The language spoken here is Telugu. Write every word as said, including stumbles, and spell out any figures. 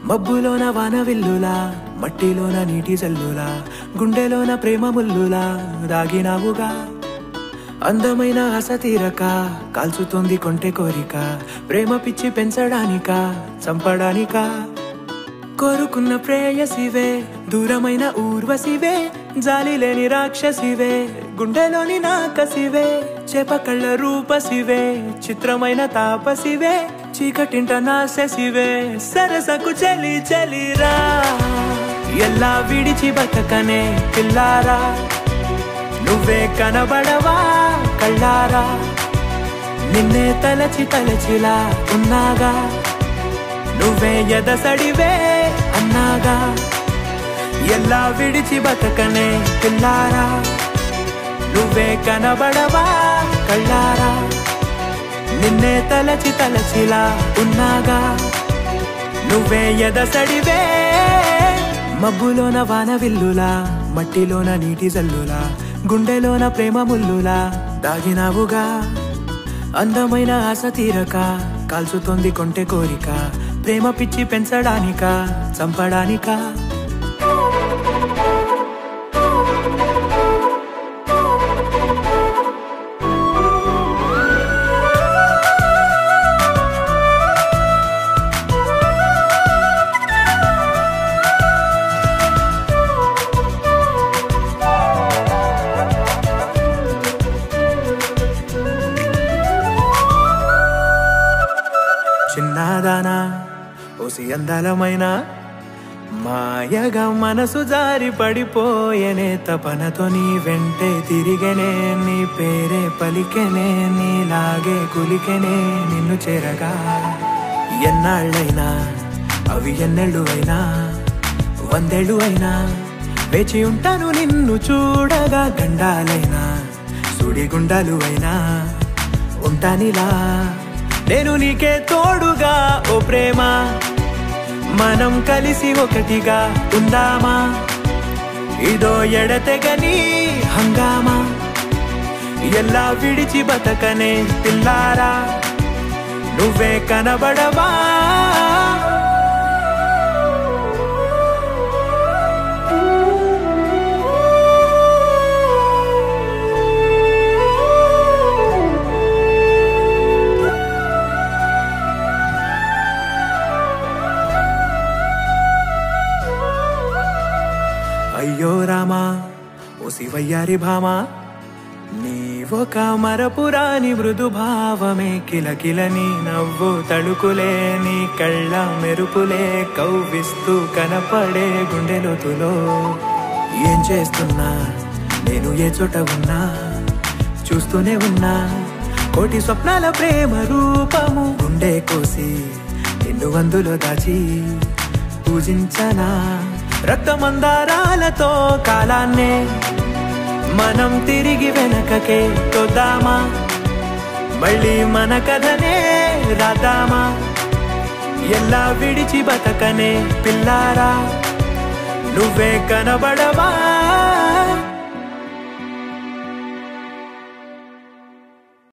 మబ్బులోన వానవిల్లులా మట్టిలోన నీటి జల్లులా గుండెలోన ప్రేమ ముల్లులా దాగినావుగా అందమైన ఆశ తీరక కాల్చుతోంది కొంటె కోరిక ప్రేమ పిచ్చి పెంచడానిక చంపడానిక కోరుకున్న ప్రేయసివే దూరమైన ఊర్వశివే జాలి లేని రాక్షసివే గుండెలోని నాకసివే చేప కళ్ళ రూపసివే చిత్రమైన తాపసివే చీకటింట నాశసివే సరసకు చలి చలిరా ఎల్లా విడిచి బతకనే పిల్లారా నువ్వే కనబడవా కళ్ళారా నిన్నే తలచి తలచిలా ఉన్నాగా నువ్వే ఎదసడివే అన్నాగా ఎల్లా విడిచి బతకనే పిల్లారా నువ్వే కనబడవా కళ్ళారా నిన్నే తలచి తలచిలా ఉన్నాగా నువ్వే ఎదసడివే మబ్బులోన వానవిల్లులా మట్టిలోన నీటి జల్లులా గుండెలోన ప్రేమ ముల్లులా దాగినావుగా అందమైన ఆశ తీరక కాల్చుతోంది కొంటె కోరిక ప్రేమ పిచ్చి పెంచడానిక చంపడానిక చిన్నదానా ఓసి అందలమైన మాయగా మనసు జారి పడిపోయేనే తపనతో నీ వెంటే తిరిగేనే నీ పేరే పలికెనే నీలాగే కులికెనే నిన్ను చేరగా ఎన్నాళ్ళైనా అవి ఎన్నెళ్ళు అయినా వందేళ్ళు అయినా వేచి ఉంటాను నిన్ను చూడగా గండాలైనా సుడిగుండాలు అయినా ఉంటానిలా నేను నీకే తోడుగా ఓ ప్రేమ మనం కలిసి ఒకటిగా ఉందామా ఇదో ఎడతెగని హంగామా ఎల్లా విడిచి బతకనే పిల్లారా నువ్వే కనబడవా అయ్యో రామా ఓ శివయ్యారి భామా నీవొక మరపురాని మృదు భావమే కిలకిలని నవ్వు తళుకులే నీ కళ్ళ మెరుపులే కవ్విస్తూ కనపడే గుండెలోతులో ఏం చేస్తున్నా నేను ఏ చోట ఉన్నా చూస్తూనే ఉన్నా కోటి స్వప్నాల ప్రేమ రూపము గుండె కోసి నిన్ను వందులో దాచి పూజించనా రక్తమందారాలతో కాలాన్నే మనం తిరిగి వెనకకే తోద్దామా మళ్ళీ మన కథనే రాద్దామా ఎల్లా విడిచి బతకనే పిల్లారా నువ్వే కనబడవా